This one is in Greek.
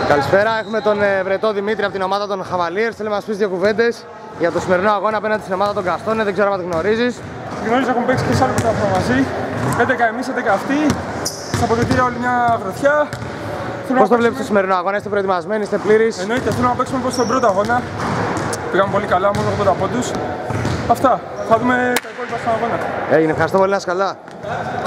Καλησπέρα, έχουμε τον Βρετό Δημήτρη από την ομάδα των Χαβαλίερς. Θέλει να μας πεις δύο κουβέντες για το σημερινό αγώνα απέναντι στην ομάδα των Καστόνε. Δεν ξέρω αν το γνωρίζεις. Γνωρίζω, έχουμε παίξει και σε άλλο πρωτάθλημα μαζί. 11 εμείς, 11 αυτοί. Στα αποδυτήρια όλη μια γροθιά. Πώς το βλέπεις το σημερινό αγώνα, είστε προετοιμασμένοι, είστε πλήρεις? Εννοείται, θέλουμε να παίξουμε όπως στον πρώτο αγώνα. Πήγαμε πολύ καλά, μόνο 80 πόντους. Αυτά. Θα δούμε τα υπόλοιπα στον αγώνα. Έγινε, ευχαριστώ πολύ, να είσαι καλά.